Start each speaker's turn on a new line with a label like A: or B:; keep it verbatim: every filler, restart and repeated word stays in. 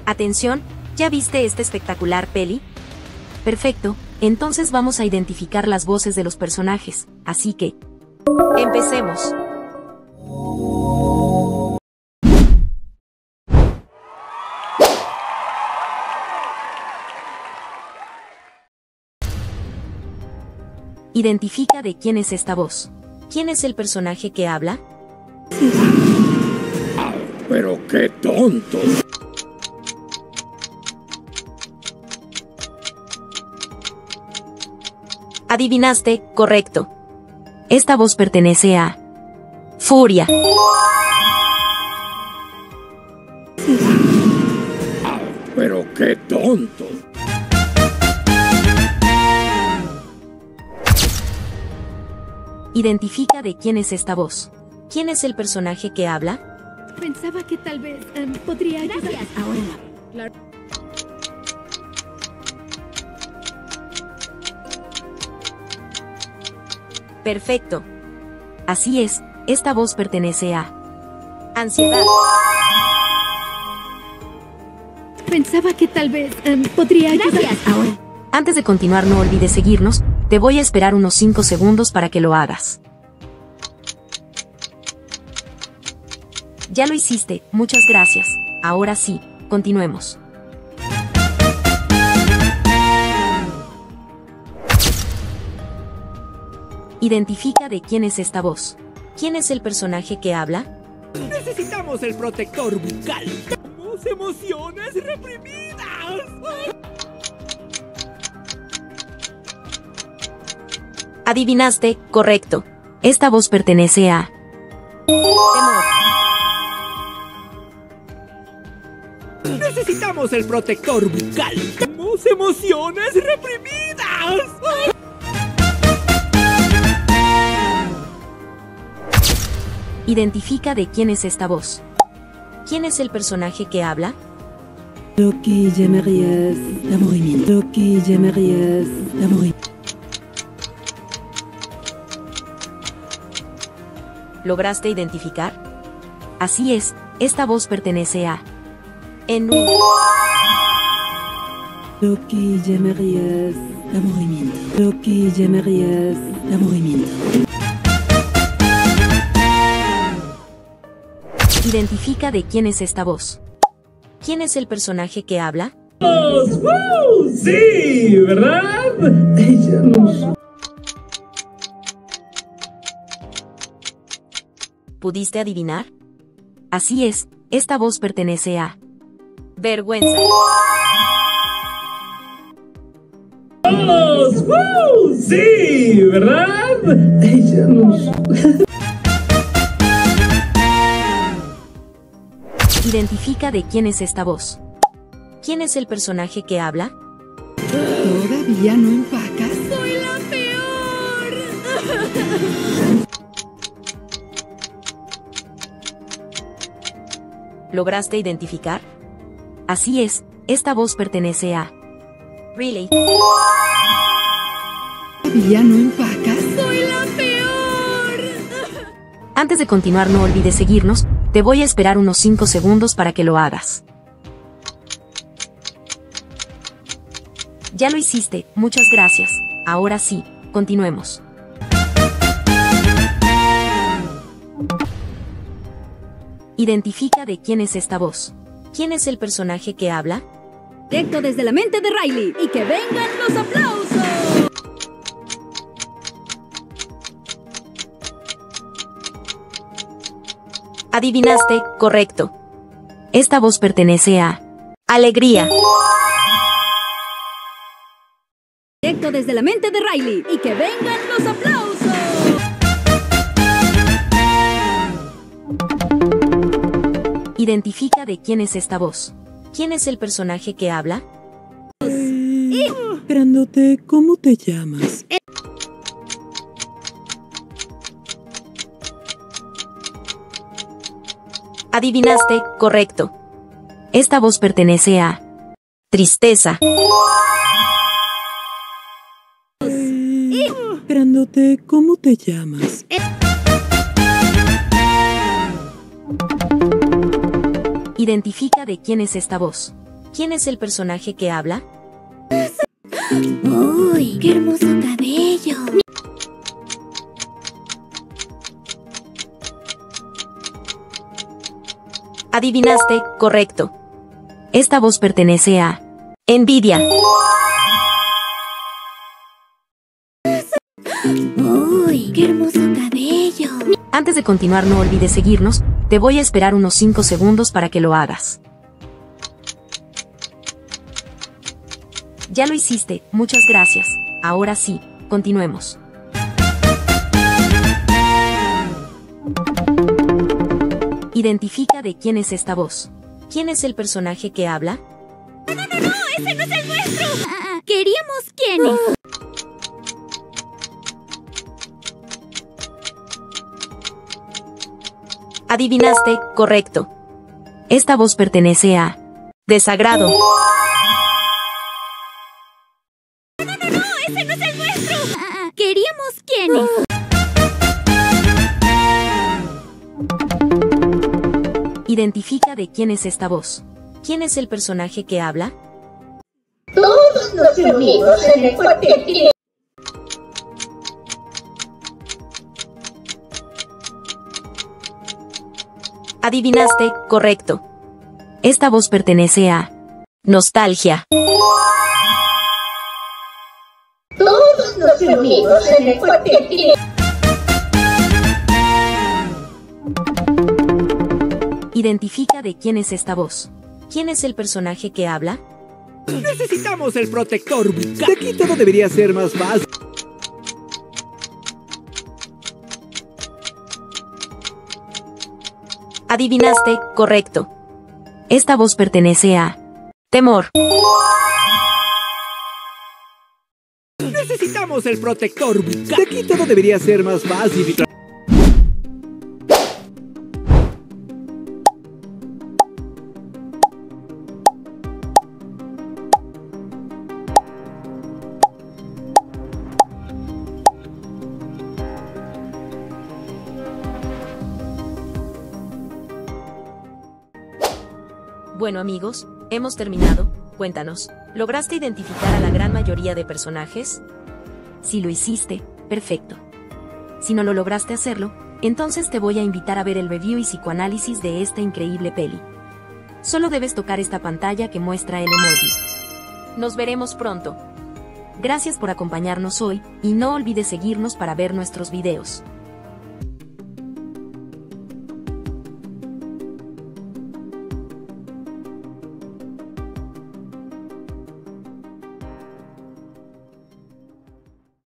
A: Atención, ¿ya viste esta espectacular peli? Perfecto, entonces vamos a identificar las voces de los personajes, así que... ¡empecemos! Identifica de quién es esta voz. ¿Quién es el personaje que habla?
B: Ah, pero qué tonto.
A: Adivinaste, correcto. Esta voz pertenece a... Furia.
B: Ah, pero qué tonto.
A: Identifica de quién es esta voz. ¿Quién es el personaje que habla?
C: Pensaba que tal vez um, podría ayudar. Gracias. Ahora no. Claro.
A: Perfecto. Así es, esta voz pertenece a... Ansiedad.
C: Pensaba que tal vez um, podría ayudar. Gracias. Ahora.
A: Antes de continuar, no olvides seguirnos. Te voy a esperar unos cinco segundos para que lo hagas. Ya lo hiciste, muchas gracias. Ahora sí, continuemos. Identifica de quién es esta voz. ¿Quién es el personaje que habla?
D: Necesitamos el protector bucal. Tenemos emociones reprimidas.
A: Adivinaste, correcto. Esta voz pertenece a... Temor.
D: Necesitamos el protector bucal. Tenemos emociones reprimidas.
A: Identifica de quién es esta voz. ¿Quién es el personaje que habla?
E: Lo que llamarías aburrimiento. Lo que llamarías aburrimiento.
A: ¿Lograste identificar? Así es, esta voz pertenece a... Enú.
E: Lo que llamarías aburrimiento. Lo que llamarías aburrimiento.
A: Identifica de quién es esta voz. ¿Quién es el personaje que habla?
D: ¡Oh, wow! ¡Sí! ¿Verdad?
E: Ella nos...
A: ¿Pudiste adivinar? Así es, esta voz pertenece a... Vergüenza.
D: ¡Oh, wow! ¡Sí! ¿Verdad?
E: Ella nos...
A: Identifica de quién es esta voz. ¿Quién es el personaje que habla?
E: ¿Todavía no empacas?
C: ¡Soy la peor!
A: ¿Lograste identificar? Así es, esta voz pertenece a... Really.
E: ¿Todavía no empacas?
C: ¡Soy la peor!
A: Antes de continuar, no olvides seguirnos. Te voy a esperar unos cinco segundos para que lo hagas. Ya lo hiciste, muchas gracias. Ahora sí, continuemos. Identifica de quién es esta voz. ¿Quién es el personaje que habla?
C: Directo desde la mente de Riley. ¡Y que vengan los aplausos!
A: Adivinaste, correcto. Esta voz pertenece a... Alegría.
C: Directo desde la mente de Riley. ¡Y que vengan los aplausos!
A: Identifica de quién es esta voz. ¿Quién es el personaje que habla?
E: Ay, grandote, ¿cómo te llamas?
A: Adivinaste, correcto. Esta voz pertenece a... Tristeza.
E: Ay, grandote, ¿cómo te llamas?
A: Identifica de quién es esta voz. ¿Quién es el personaje que habla?
F: ¡Uy, qué hermoso cabello!
A: Adivinaste, correcto. Esta voz pertenece a Nvidia.
F: ¡Uy, qué hermoso cabello!
A: Antes de continuar, no olvides seguirnos. Te voy a esperar unos cinco segundos para que lo hagas. Ya lo hiciste, muchas gracias. Ahora sí, continuemos. Identifica de quién es esta voz. ¿Quién es el personaje que habla?
F: ¡No, no, no! ¡Ese no es el nuestro! Ah, queríamos quién es.
A: Adivinaste, correcto. Esta voz pertenece a Desagrado.
F: ¡No, no, no! ¡Ese no es el nuestro! Ah, queríamos quién es.
A: Identifica de quién es esta voz. ¿Quién es el personaje que habla?
G: Todos nos reunimos en el cuartel.
A: Adivinaste, correcto. Esta voz pertenece a Nostalgia.
G: Todos nos reunimos en el cuartel.
A: Identifica de quién es esta voz. ¿Quién es el personaje que habla?
D: Necesitamos el protector bucal. De aquí todo debería ser más fácil.
A: Adivinaste, correcto. Esta voz pertenece a Temor.
D: Necesitamos el protector bucal. De aquí todo debería ser más fácil.
A: Bueno amigos, hemos terminado. Cuéntanos, ¿lograste identificar a la gran mayoría de personajes? Si lo hiciste, perfecto. Si no lo lograste hacerlo, entonces te voy a invitar a ver el review y psicoanálisis de esta increíble peli. Solo debes tocar esta pantalla que muestra el emoji. Nos veremos pronto. Gracias por acompañarnos hoy, y no olvides seguirnos para ver nuestros videos.